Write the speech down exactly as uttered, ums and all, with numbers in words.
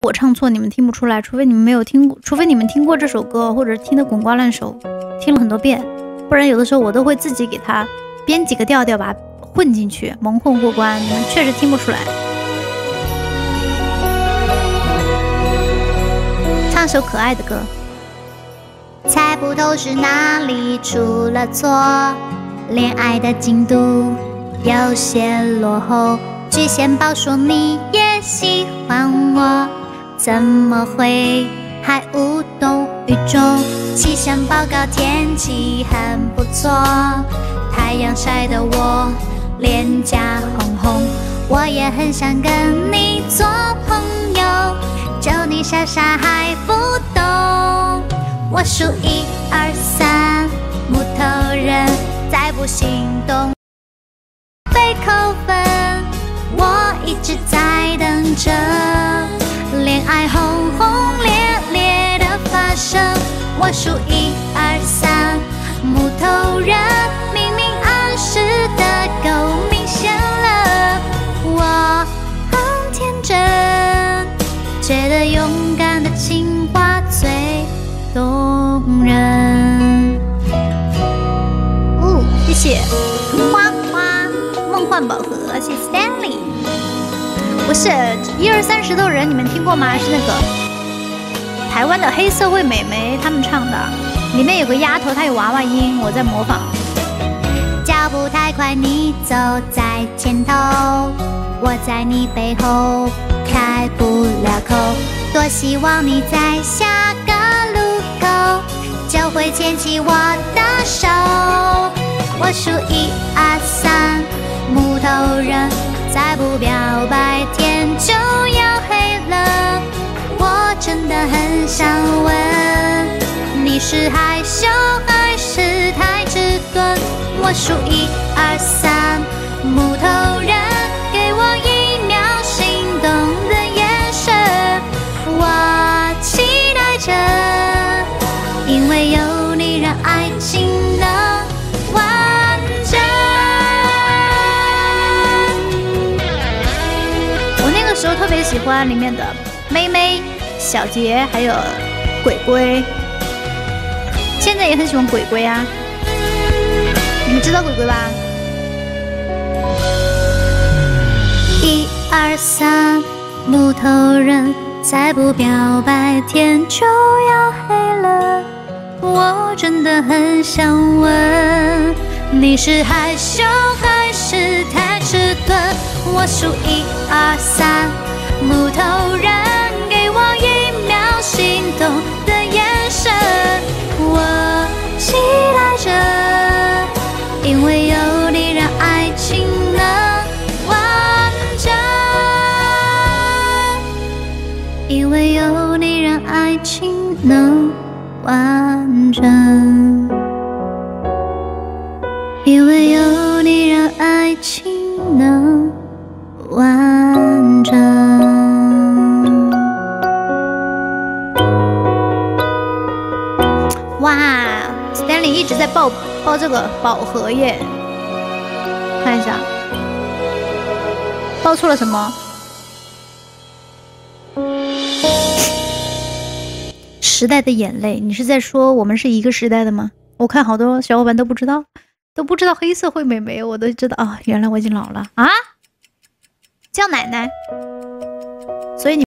我唱错，你们听不出来，除非你们没有听过，除非你们听过这首歌，或者听得滚瓜烂熟，听了很多遍，不然有的时候我都会自己给它编几个调调，把它混进去，蒙混过关，你们确实听不出来。唱首可爱的歌。 猜不透是哪里出了错，恋爱的进度有些落后。巨蟹宝说你也喜欢我，怎么会还无动于衷？气象报告天气很不错，太阳晒得我脸颊红红。我也很想跟你做朋友，就你傻傻还不懂。我数一二三，木头人再不行动被扣分。我一直在等着恋爱轰轰烈烈的发生。我数一二三，木头人明明暗示的够明显了。我很天真，觉得勇敢的情话最动人。 哦，谢谢花花梦幻宝盒，谢谢 Stanley。不是一二三石头人，你们听过吗？是那个台湾的黑社会美眉他们唱的，里面有个丫头，她有娃娃音，我在模仿。 脚步太快，你走在前头，我在你背后开不了口。多希望你在下个路口就会牵起我的手。我数一二三，木头人再不表白天就要黑了。我真的很想问，你是害羞还是太迟钝？我数一二三，木头人给我一秒心动的眼神。我期待着，因为有你让爱情能完整。 我那个时候特别喜欢里面的妹妹、小杰还有鬼鬼，现在也很喜欢鬼鬼啊。你们知道鬼鬼吧？ 一二三，木头人再不表白天就要黑了。我真的很想问，你是害羞还是太迟钝？我数一二三，木头人给我一秒心动的眼神。我期待着，因为有你让爱情能完整，因为有你让爱情能完整，因为有你让爱情能完整。 哇 ，Stanley 一直在爆爆这个宝盒耶，看一下，爆出了什么？时代的眼泪，你是在说我们是一个时代的吗？我看好多小伙伴都不知道，都不知道黑社会美眉，我都知道啊、哦，原来我已经老了啊，叫奶奶，所以你。